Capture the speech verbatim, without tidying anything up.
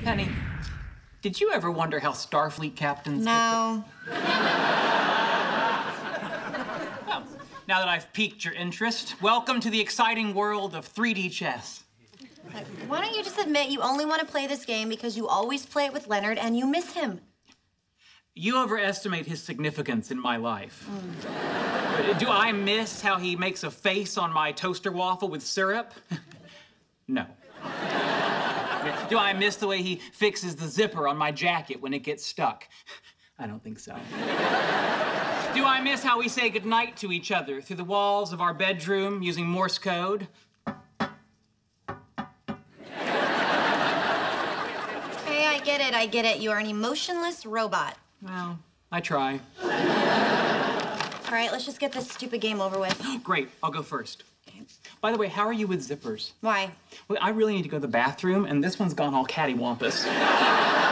Penny, did you ever wonder how Starfleet captains... No. Well, now that I've piqued your interest, welcome to the exciting world of three D chess. Like, why don't you just admit you only want to play this game because you always play it with Leonard and you miss him? You overestimate his significance in my life. Mm. Do I miss how he makes a face on my toaster waffle with syrup? No. Do I miss the way he fixes the zipper on my jacket when it gets stuck? I don't think so. Do I miss how we say goodnight to each other through the walls of our bedroom using Morse code? Hey, I get it, I get it. You are an emotionless robot. Well, I try. All right, let's just get this stupid game over with. Great, I'll go first. Okay. By the way, how are you with zippers? Why? Well, I really need to go to the bathroom, and this one's gone all cattywampus.